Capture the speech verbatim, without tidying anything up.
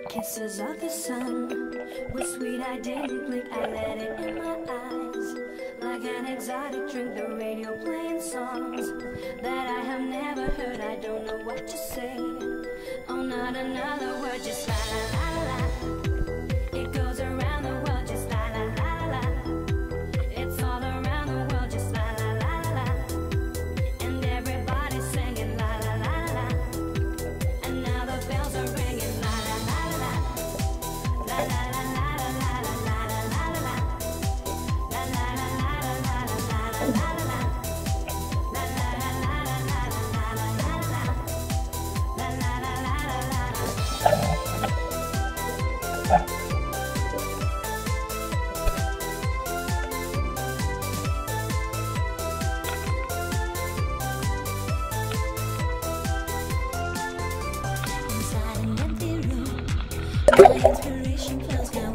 Kisses of the sun were sweet, I didn't blink, I let it in my eyes. Like an exotic drink, the radio playing songs that I have never heard, I don't know what to say. Oh, not another word, just la la la la la. It goes around the world, just la la la la la. It's all around the world, just la la la la la. And everybody's singing la la la la la. And now the bells are ringing la la la la la. La la la la la la la la la la la. La la la la la la la la la la la. La la la la la la la la la la. La la la la la la. Inside an empty room, my inspiration flows down.